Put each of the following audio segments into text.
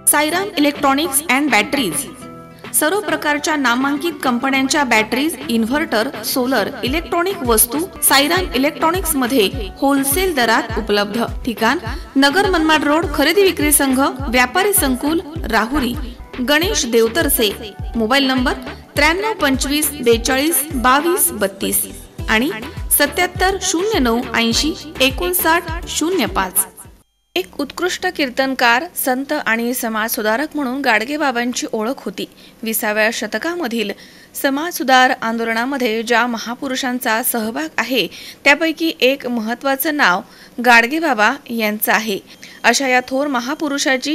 Sairam electronics and batteries सर्व प्रकारच्या नामांकित कंपन्यांच्या बॅटरीज, इन्व्हर्टर, सोलर, इलेक्ट्रॉनिक वस्तू साईराम इलेक्ट्रॉनिक्स मध्ये होलसेल दरात उपलब्ध। ठिकाण नगर मनमाड रोड, खरेदी विक्री संघ, व्यापारी संकुल, राहुरी। गणेश देवतरसे। मोबाईल नंबर 93 25 42 22 32 आणि 77 09 80 59 05। एक उत्कृष्ट कीर्तनकार, संत आणि समाज सुधारक म्हणून गाडगे बाबांची ओळख होती। 20व्या शतकामधील समाज सुधार आंदोलनामध्ये ज्या महापुरुषांचा सहभाग आहे त्यापैकी एक महत्त्वाचं नाव गाडगे बाबा यांचं आहे। अशा या थोर महापुरुषाची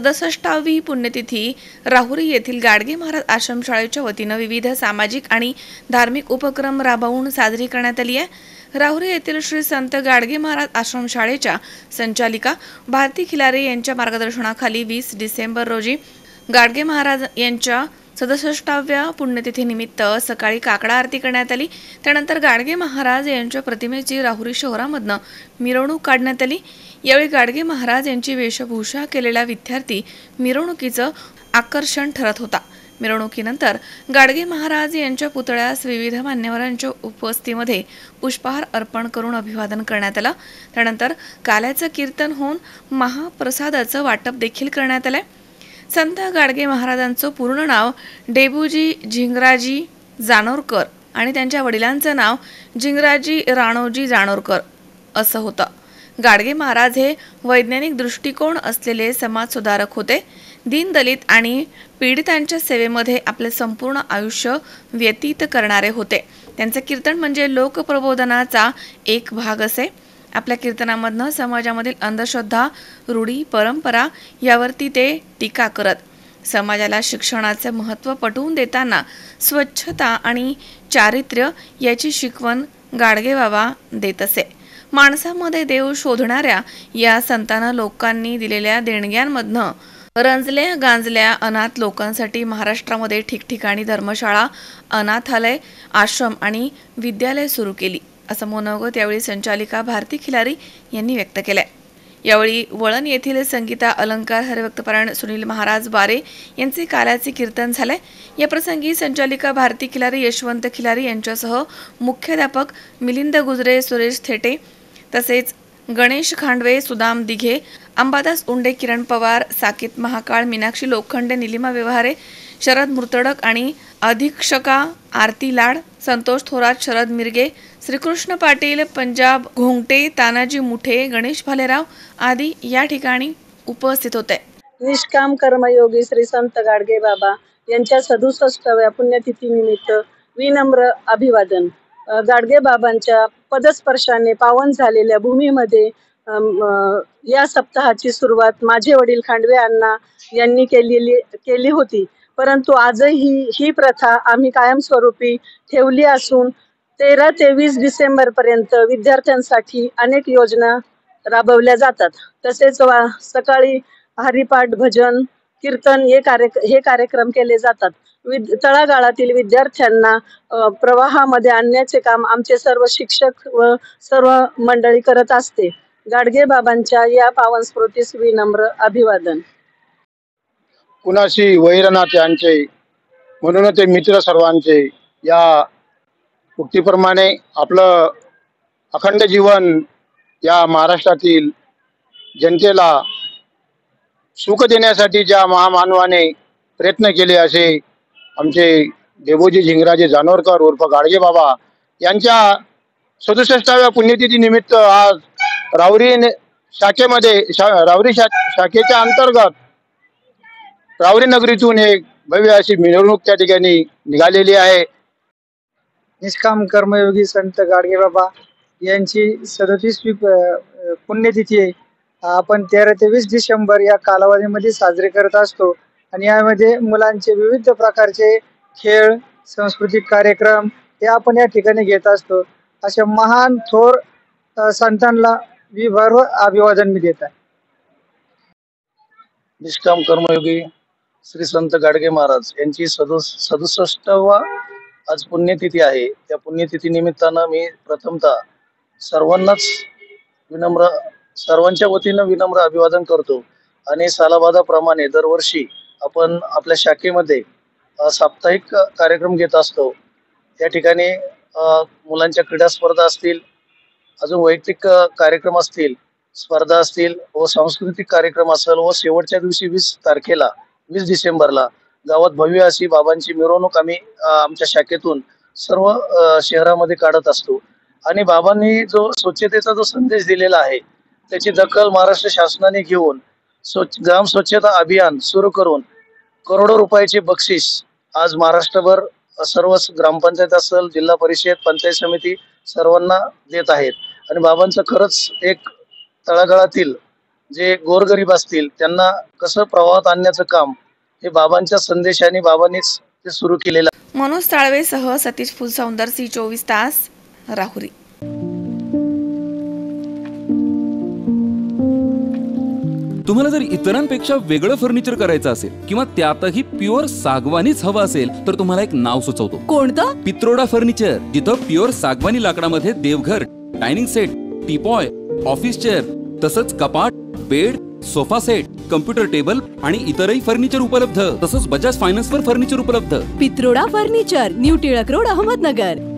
67वी पुण्यतिथी राहुरी येथील गाडगे महाराज आश्रमशाळेच्या वतीनं विविध सामाजिक आणि धार्मिक उपक्रम राबवून साजरी करण्यात आली आहे। राहुरी येथील श्री संत गाडगे महाराज आश्रमशाळेच्या संचालिका भारती खिलारे यांच्या मार्गदर्शनाखाली 20 डिसेंबर रोजी गाडगे महाराज यांच्या 67व्या पुण्यतिथीनिमित्त सकाळी काकडा आरती करण्यात आली। त्यानंतर गाडगे महाराज यांच्या प्रतिमेची राहुरी शहरामधनं मिरवणूक काढण्यात आली। यावेळी गाडगे महाराज यांची वेशभूषा केलेला विद्यार्थी मिरवणुकीचं आकर्षण ठरत होता। मिरवणुकीनंतर गाडगे महाराज यांच्या पुतळ्यास विविध मान्यवरांच्या उपस्थितीमध्ये पुष्पहार अर्पण करून अभिवादन करण्यात आलं। त्यानंतर काल्याचं कीर्तन होऊन महाप्रसादाचं वाटप देखील करण्यात आलं। संत गाडगे महाराजांचं पूर्ण नाव डेबूजी झिंगराजी जानोरकर आणि त्यांच्या वडिलांचं नाव झिंगराजी राणोजी जानोरकर असं होतं। गाडगे महाराज हे वैज्ञानिक दृष्टिकोन असलेले समाज सुधारक होते। दीनदलित आणि पीडितांच्या सेवेमध्ये आपले संपूर्ण आयुष्य व्यतीत करणारे होते। त्यांचं कीर्तन म्हणजे लोकप्रबोधनाचा एक भाग असे। आपल्या कीर्तनामधनं समाजामधील अंधश्रद्धा, रूढी, परंपरा यावरती ते टीका करत समाजाला शिक्षणाचे महत्त्व पटवून देताना स्वच्छता आणि चारित्र्य याची शिकवण गाडगे बाबा देत असे। माणसामध्ये देव शोधणाऱ्या या संतांना लोकांनी दिलेल्या देणग्यांमधनं रंजल्या गांजल्या अनाथ लोकांसाठी महाराष्ट्रामध्ये ठिकठिकाणी धर्मशाळा, अनाथालय, आश्रम आणि विद्यालय सुरू केली असं मनोगत यावेळी संचालिका भारती खिलारी यांनी व्यक्त केलंय। यावेळी वळण येथील संगीता अलंकार हरिभक्तपरायण सुनील महाराज बारे यांचे काल्याचे कीर्तन झाले। या प्रसंगी संचालिका भारती खिलारी, यशवंत खिलारी यांच्यासह मुख्याध्यापक मिलिंद गुजरे, सुरेश थेटे तसेच गणेश खांडवे, सुदाम दिघे, अंबादास उंडे, किरण पवार, साकेत महाकाळ, मीनाक्षी लोखंडे, निलिमा व्यवहारे, शरद मुर्तडक आणि अधीक्षका आरती लाड, संतोष थोरात, शरद मिरगे, श्रीकृष्ण पाटील, पंजाब घोंगटे, तानाजी मुठे, गणेश भालेराव आदी या ठिकाणी उपस्थित होते। निष्काम कर्मयोगी श्री संत गाडगे बाबा यांच्या 67व्या पुण्यतिथीनिमित्त विनम्र अभिवादन। गाडगे बाबांच्या पदस्पर्शाने पावन झालेल्या भूमीमध्ये या सप्ताहाची सुरुवात माझे वडील खांडवे अण्णा यांनी केली होती। परंतु आजही ही प्रथा आम्ही कायमस्वरूपी ठेवली असून 13 ते 20 डिसेंबर पर्यंत विद्यार्थ्यांसाठी अनेक योजना राबवल्या जातात। तसेच सकाळी हरिपाठ, भजन, कीर्तन हे कार्यक्रम केले जातात। तळागाळातील विद्यार्थ्यांना प्रवाहामध्ये आणण्याचे काम आमचे सर्व शिक्षक व सर्व मंडळी करत असते। गाडगे बाबांच्या या पावन स्मृतीस विनम्र अभिवादन। कुणाशी वैर नात्यांचे म्हणून ते मित्र सर्वांचे या उक्तीप्रमाणे आपलं अखंड जीवन या महाराष्ट्रातील जनतेला सुख देण्यासाठी ज्या महामानवाने प्रयत्न केले असे आमचे देवोजी झिंगराजे जानोरकर उर्फ गाडगे बाबा यांच्या 67व्या पुण्यतिथी निमित्त आज राहुरी शाखेमध्ये राहुरी शाखेच्या अंतर्गत राहुरी नगरीतून एक भव्य अशी मिरवणूक त्या ठिकाणी निघालेली आहे। निष्काम कर्मयोगी संत गाडगे बाबा यांची 37वी पुण्यतिथी आहे। आपण 13 ते 20 डिसेंबर या कालावधीमध्ये साजरे करत असतो आणि यामध्ये मुलांचे विविध प्रकारचे खेळ, सांस्कृतिक कार्यक्रम हे आपण या ठिकाणी घेत असतो। अशा महान थोर संतांना विभर अभिवादन मी देत आहे। निष्काम कर्मयोगी श्री संत गाडगे महाराज यांची 67वा आज पुण्यतिथी आहे। त्या पुण्यतिथी निमित्तानं मी प्रथमतः सर्वांच्या वतीनं विनम्र अभिवादन करतो आणि सालाबादाप्रमाणे दरवर्षी आपण आपल्या शाखेमध्ये साप्ताहिक कार्यक्रम घेत असतो. या ठिकाणी मुलांच्या क्रीडा स्पर्धा असतील, अजून वैयक्तिक कार्यक्रम असतील, स्पर्धा असतील व सांस्कृतिक कार्यक्रम असेल व शेवटच्या दिवशी 20 डिसेंबरला गावात भव्य अशी बाबांची मिरवणूक आम्ही आमच्या शाखेतून सर्व शहरामध्ये काढत असतो. आणि बाबांनी जो स्वच्छतेचा जो संदेश दिलेला आहे त्याची दखल महाराष्ट्र शासनाने घेऊन ग्राम स्वच्छता अभियान सुरू करून करोडो रुपयाचे बक्षीस आज महाराष्ट्रभर सर्व ग्रामपंचायत असेल, जिल्हा परिषद, पंचायत समिती सर्वांना देत आहेत. आणि बाबांचं खरंच एक तळागाळातील जे गोरगरीब असतील त्यांना कसं प्रवाहात आणण्याचं काम हे बाबांच्या संदेशाने बाबांनीच ते सुरू केलेलं. मनोज साळवेसह सतीश फुलसौंदर, C24 तास, राहुरी. तुम्हाला जर इतरांपेक्षा वेगळं फर्निचर करायचं असेल किंवा त्यातही प्युअर सागवानीच हवं असेल तर तुम्हाला एक नाव सुचवतो. कोणतं? पित्रोडा फर्निचर, जिथं प्युअर सागवानी लाकडामध्ये देवघर, dining set, teapoy, office chair, तसंच कपाट, bed, sofa set, computer table आणि इतरही फर्निचर उपलब्ध. तसंच बजाज फायनान्सवर फर्निचर उपलब्ध. Pitroda furniture, new Tilak road, Ahmednagar.